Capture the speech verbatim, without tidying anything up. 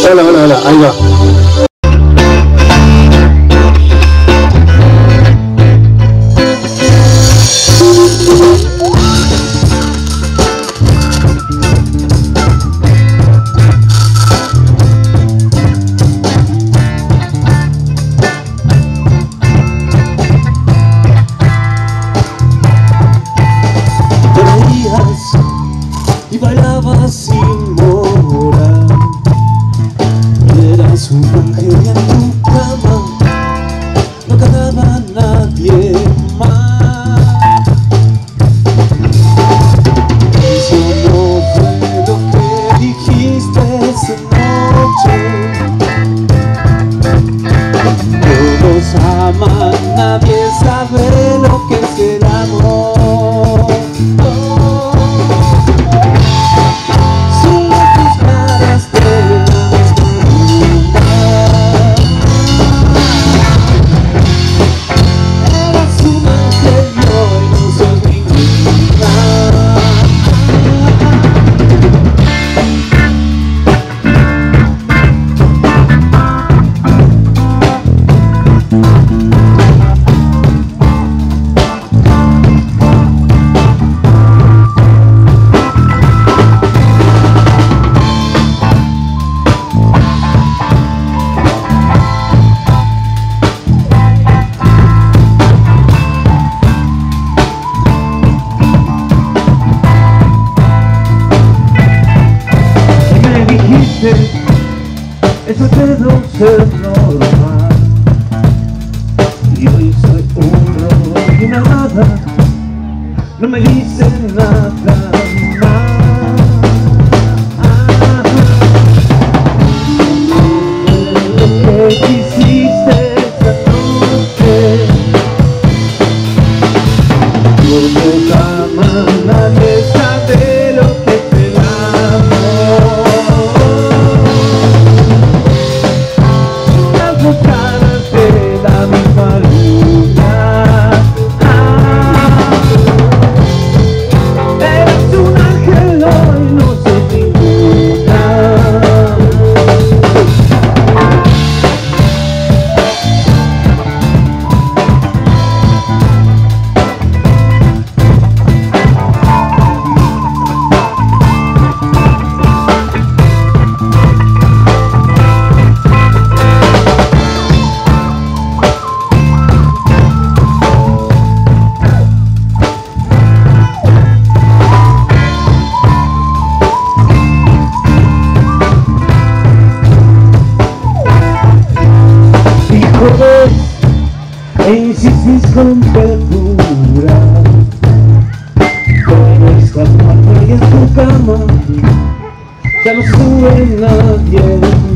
hola, hola, hola, ahí va. Y bailabas sin morar. Eras un ángel en tu cama, no quedaba nadie más. Eso no fue lo que dijiste esa noche. Todos aman, nadie sabe lo que es el amor. Eso debe ser normal. Y hoy soy un robo y una nada. No me dicen nada más. Lo que quisiste esa noche, porque jamás nadie sabe lo que es el amor. Caras de la misma luna. Ah, eres un ángel hoy, no sos ninguna. E insistís con ternura, pero esta muerte en tu cama ya no sube nadie.